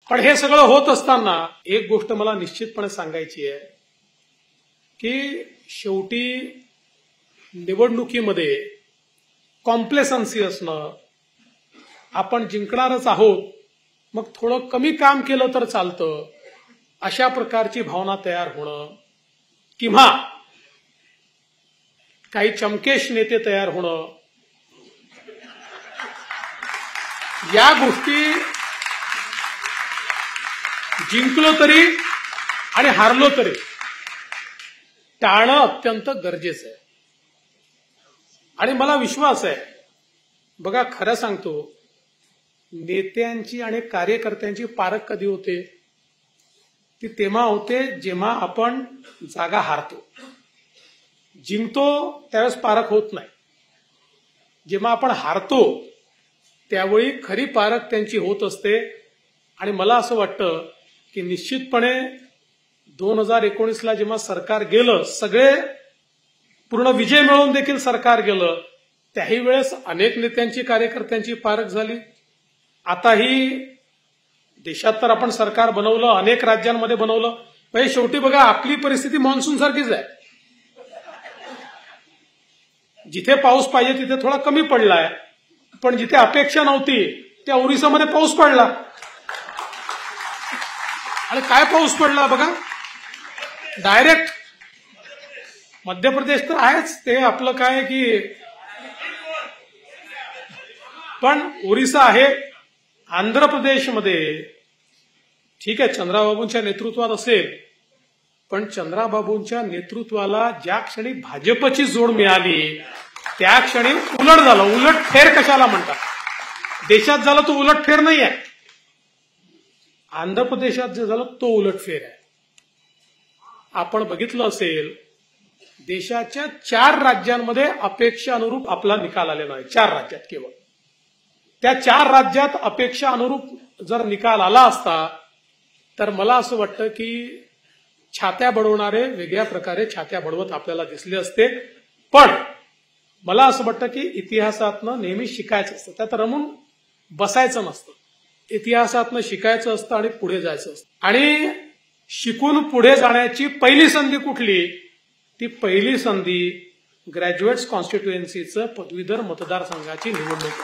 पण हे सगळं होत असताना एक गोष्ट मला निश्चितपणे सांगायची आहे की शेवटी निवडणुकीमध्ये कॉम्प्लेसन्सी असणं, आपण जिंकणारच आहोत, मग थोडं कमी काम केलं तर चालतं, अशा प्रकारची भावना तयार होणं किंवा काही चमकेश नेते तयार होणं, या गोष्टी जिंकलो तरी आणि हारलो तरी टाळणं अत्यंत गरजेचं आहे. आणि मला विश्वास आहे, बघा खरं सांगतो, नेत्यांची आणि कार्यकर्त्यांची पारख कधी होते? ती तेव्हा होते जेव्हा आपण जागा हारतो. जिंकतो त्यावेळेस पारख होत नाही. जेव्हा आपण हारतो त्यावेळी खरी पारख त्यांची होत असते. आणि मला असं वाटतं की निश्चितपणे 2019ला जेव्हा सरकार गेलं, सगळे पूर्ण विजय मिळवून देखील सरकार गेलं, त्याही वेळेस अनेक नेत्यांची कार्यकर्त्यांची पारख झाली. आताही देशात तर आपण सरकार बनवलं, अनेक राज्यांमध्ये बनवलं, पण शेवटी बघा आपली परिस्थिती मान्सून सारखीच आहे. जिथे पाऊस पाहिजे तिथे थोडा कमी पडलाय, पण जिथे अपेक्षा नव्हती त्या ओरिसामध्ये पाऊस पडला. आणि काय पाऊस पडला बघा, डायरेक्ट. मध्य प्रदेश तर आहेच, ते आपलं काय की, पण ओरिसा आहे, आंध्र प्रदेशमध्ये ठीक आहे चंद्राबाबूंच्या नेतृत्वात असेल, पण चंद्राबाबूंच्या नेतृत्वाला ज्या क्षणी भाजपची जोड मिळाली त्या क्षणी उलट झालं. उलटफेर कशाला म्हणतात? देशात झालं तो उलटफेर नाही आहे, आंध्र प्रदेशात जे झालं तो उलटफेर आहे. आपण बघितलं असेल, देशाच्या 4 राज्यांमध्ये अपेक्षा अनुरूप आपला निकाल आलेला आहे. 4 राज्यात केवळ. त्या 4 राज्यात अपेक्षा अनुरूप जर निकाल आला असता तर मला असं वाटतं की छात्या बडवणारे वेगळ्या प्रकारे छात्या बडवत आपल्याला दिसले असते. पण मला असं वाटतं की इतिहासातनं नेहमी शिकायचं असतं, त्यात रमून बसायचं नसतं. इतिहासातनं शिकायचं असतं आणि पुढे जायचं असतं. आणि शिकून पुढे जाण्याची पहिली संधी कुठली? ती पहिली संधी ग्रॅज्युएट्स कॉन्स्टिट्युएन्सीचं पदवीधर मतदारसंघाची निवडणूक.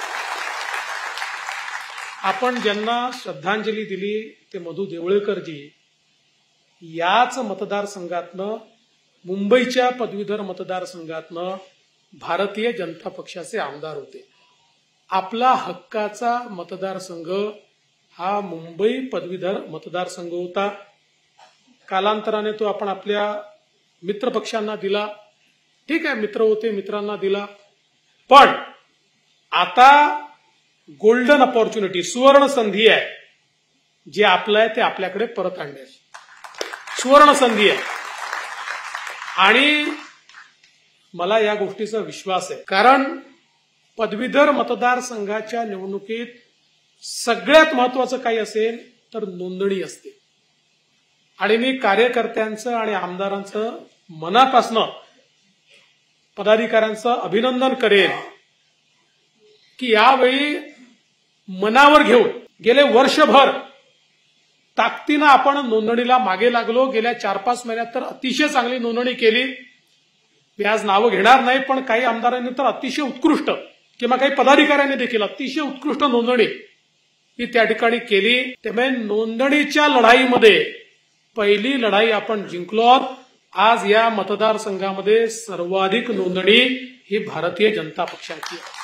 आपण ज्यांना श्रद्धांजली दिली ते मधु देवळेकरजी याच मतदारसंघातनं, मुंबईच्या पदवीधर मतदारसंघातनं भारतीय जनता पक्षाचे आमदार होते. आपला हक्काचा मतदारसंघ हा मुंबई पदवीधर मतदारसंघ होता. कालांतराने तो आपण आपल्या मित्र पक्षांना दिला. ठीक आहे, मित्र होते, मित्रांना दिला. पण आता गोल्डन अपॉर्च्युनिटी, सुवर्ण संधी आहे, जे आपलं आहे ते आपल्याकडे परत आणण्याची सुवर्ण संधी आहे. आणि मला या गोष्टीचा विश्वास आहे, कारण पदवीधर मतदारसंघाच्या निवडणुकीत सगळ्यात महत्वाचं काही असेल तर नोंदणी असते. आणि मी कार्यकर्त्यांचं आणि आमदारांचं मनापासनं, पदाधिकाऱ्यांचं अभिनंदन करेन की यावेळी मनावर घेऊन गेले वर्षभर ताकदीनं आपण नोंदणीला मागे लागलो. गेल्या 4-5 महिन्यात तर अतिशय चांगली नोंदणी केली. मी आज नावं घेणार नाही, पण काही आमदारांनी तर अतिशय उत्कृष्ट, किंवा काही पदाधिकाऱ्यांनी देखील अतिशय उत्कृष्ट नोंदणी ही त्या ठिकाणी केली. त्यामुळे नोंदणीच्या लढाईमध्ये पहिली लढाई आपण जिंकलो आहोत. आज या मतदारसंघामध्ये सर्वाधिक नोंदणी ही भारतीय जनता पक्षाची आहे.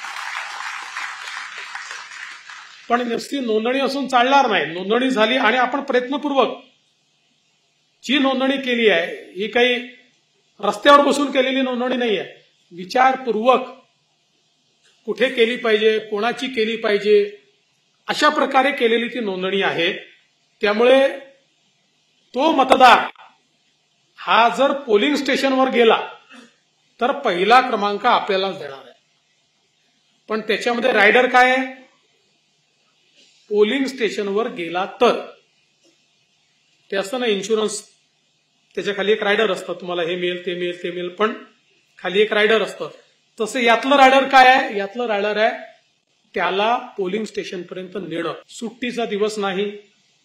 पण नुसती नोंदणी असून चालणार नाही. नोंदणी झाली आणि आपण प्रयत्नपूर्वक जी नोंदणी केली आहे ही काही रस्त्यावर बसून केलेली नोंदणी नाही आहे. विचारपूर्वक कुठे केली पाहिजे, कोणाची केली पाहिजे, अशा प्रकारे केलेली ती नोंदणी आहे. त्यामुळे तो मतदार हा जर पोलिंग स्टेशनवर गेला तर पहिला क्रमांक आपल्यालाच देणार आहे. पण त्याच्यामध्ये रायडर काय आहे? पोलिंग स्टेशनवर गेला तर ते असतं ना इन्शुरन्स, त्याच्या खाली एक रायडर असतं, तुम्हाला हे मिळेल ते मिळेल ते मिळेल, पण खाली एक रायडर असतं. तसं यातलं रायडर काय आहे? यातलं रायडर आहे त्याला पोलिंग स्टेशनपर्यंत नेणं. सुट्टीचा दिवस नाही,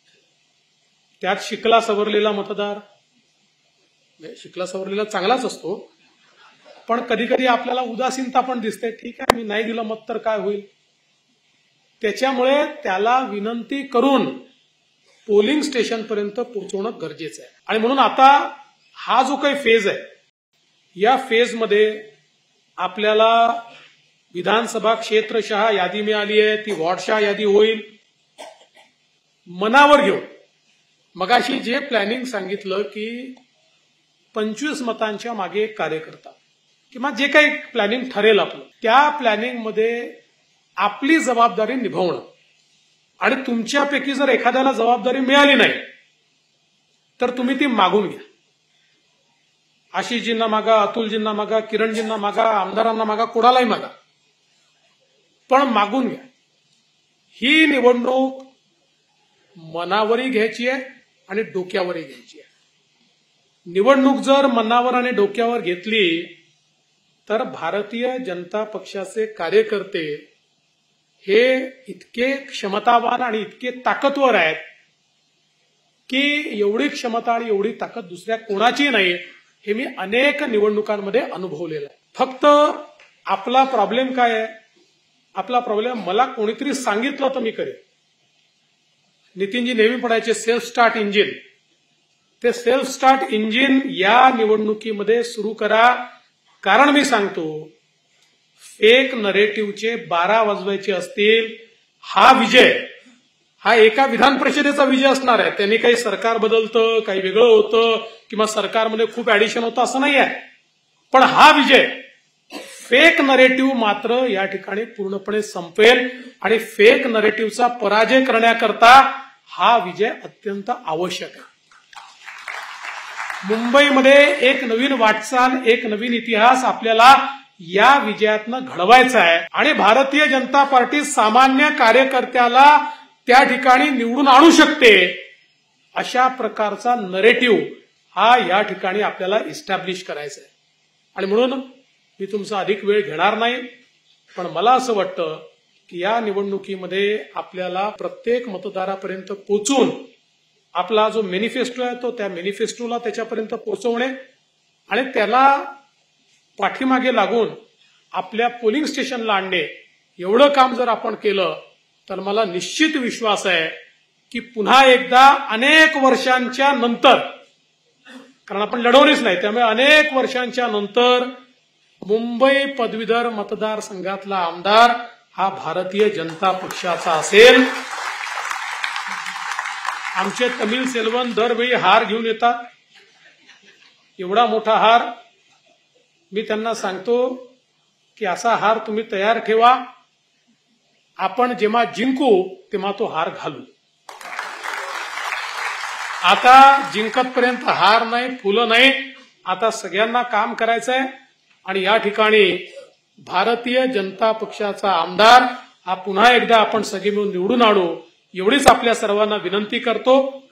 त्यात शिकला सवरलेला मतदार, शिकला सवरलेला चांगलाच असतो, पण कधी कधी आपल्याला उदासीनता पण दिसते. ठीक आहे, मी नाही दिलं मत तर काय होईल. त्याच्यामुळे त्याला विनंती करून पोलिंग स्टेशनपर्यंत पोहोचवणं गरजेचं आहे. आणि म्हणून आता हा जो काही फेज आहे, या फेजमध्ये आपल्याला विधानसभा क्षेत्रशः यादी मिळाली आहे, ती वॉर्डशः यादी होईल. मनावर घेऊन मगाशी जे प्लॅनिंग सांगितलं की 25 मतांच्या मागे एक कार्यकर्ता किंवा जे काही प्लॅनिंग ठरेल आपलं, त्या प्लॅनिंगमध्ये आपली जबाबदारी निभावणं. आणि तुमच्यापैकी जर एखाद्याला जबाबदारी मिळाली नाही तर तुम्ही ती मागून घ्या. आशिषजींना मागा, अतुलजींना मागा, किरणजींना मागा, आमदारांना मागा, कोणालाही मागा, पण मागून घ्या. ही निवडणूक मनावरही घ्यायची आहे आणि डोक्यावरही घ्यायची आहे. निवडणूक जर मनावर आणि डोक्यावर घेतली तर भारतीय जनता पक्षाचे कार्यकर्ते हे इतके क्षमतावान आणि इतके ताकदवर आहेत की एवढी क्षमता आणि एवढी ताकद दुसऱ्या कोणाची नाही, हे मी अनेक निवडणुकांमध्ये अनुभवलेलं आहे. फक्त आपला प्रॉब्लेम काय आहे? आपला प्रॉब्लेम मला कोणीतरी सांगितलं तर मी करेन. नितीनजी नेहमी पडायचे सेल्फ स्टार्ट इंजिन. ते सेल्फ स्टार्ट इंजिन या निवडणुकीमध्ये सुरू करा. कारण मी सांगतो, फेक नरेटिव्हचे 12 वाजवायचे असतील, हा विजय हा एका विधान परिषदेचा विजय असणार आहे. त्यांनी काही सरकार बदलतं, काही वेगळं होतं किंवा सरकारमध्ये खूप ऍडिशन होतं असं नाही आहे. पण हा विजय फेक नरेटिव्ह मात्र या ठिकाणी पूर्णपणे संपेल आणि फेक नरेटिव्हचा पराजय करण्याकरता हा विजय अत्यंत आवश्यक आहे. मुंबईमध्ये एक नवीन वाटचाल, एक नवीन इतिहास आपल्याला या विजयातनं घडवायचा आहे. आणि भारतीय जनता पार्टी सामान्य कार्यकर्त्याला त्या ठिकाणी निवडून आणू शकते, अशा प्रकारचा नरेटिव्ह हा या ठिकाणी आपल्याला इस्टॅब्लिश करायचा आहे. आणि म्हणून मी तुमचा अधिक वेळ घेणार नाही, पण मला असं वाटतं की या निवडणुकीमध्ये आपल्याला प्रत्येक मतदारापर्यंत पोहोचून आपला जो मॅनिफेस्टो आहे तो त्या मॅनिफेस्टोला त्याच्यापर्यंत पोहोचवणे आणि त्याला पाठीमागे लागून आपल्या पोलिंग स्टेशनला आणणे, एवढं काम जर आपण केलं तर मला निश्चित विश्वास आहे की पुन्हा एकदा अनेक वर्षांच्या नंतर, कारण आपण लढवलीच नाही, त्यामुळे अनेक वर्षांच्या नंतर मुंबई पदवीधर मतदारसंघातला आमदार हा भारतीय जनता पक्षाचा असेल. आमचे तमिळ सेल्वन दरवेळी हार घेऊन येतात, एवढा मोठा हार. मी त्यांना सांगतो की असा हार तुम्ही तयार ठेवा, आपण जेव्हा जिंकू तेव्हा तो हार घालू. आता जिंकतपर्यंत हार नाही, फुलं नाही. आता सगळ्यांना काम करायचंय आणि या ठिकाणी भारतीय जनता पक्षाचा आमदार हा पुन्हा एकदा आपण सगळे मिळून निवडून आणू, एवढीच आपल्या सर्वांना विनंती करतो.